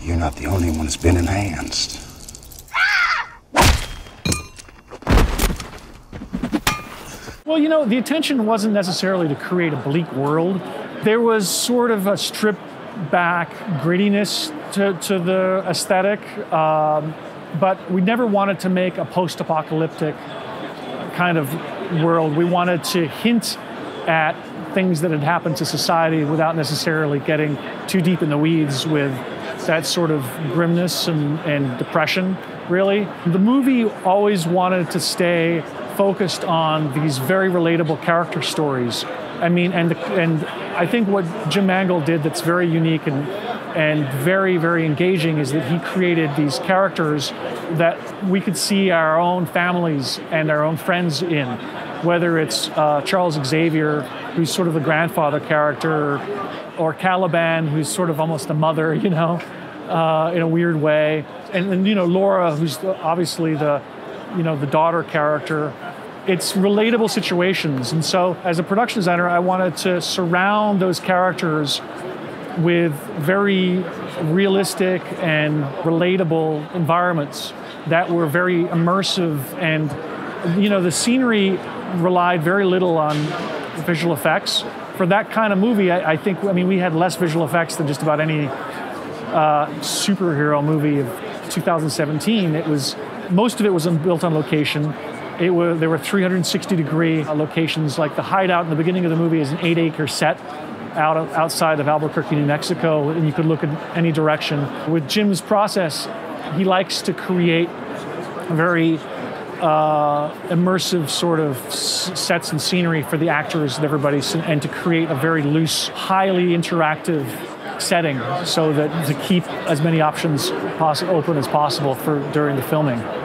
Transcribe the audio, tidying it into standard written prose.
You're not the only one that's been enhanced. Well, you know, the intention wasn't necessarily to create a bleak world. There was sort of a stripped-back grittiness to the aesthetic, but we never wanted to make a post-apocalyptic kind of world. We wanted to hint at things that had happened to society without necessarily getting too deep in the weeds with that sort of grimness and depression, really. The movie always wanted to stay focused on these very relatable character stories. I mean, and I think what Jim Mangold did that's very unique and very, very engaging is that he created these characters that we could see our own families and our own friends in, whether it's Charles Xavier, who's sort of the grandfather character, or Caliban, who's sort of almost a mother, you know, in a weird way. And you know, Laura, who's obviously the daughter character. It's relatable situations. And so as a production designer, I wanted to surround those characters with very realistic and relatable environments that were very immersive. And, you know, the scenery relied very little on visual effects. For that kind of movie, I think, we had less visual effects than just about any superhero movie of 2017. Most of it was built on location. There were 360-degree locations. Like the hideout in the beginning of the movie is an 8-acre set outside of Albuquerque, New Mexico, and you could look in any direction. With Jim's process, he likes to create very immersive sort of sets and scenery for the actors and everybody, and to create a very loose, highly interactive setting so that to keep as many options open as possible during the filming.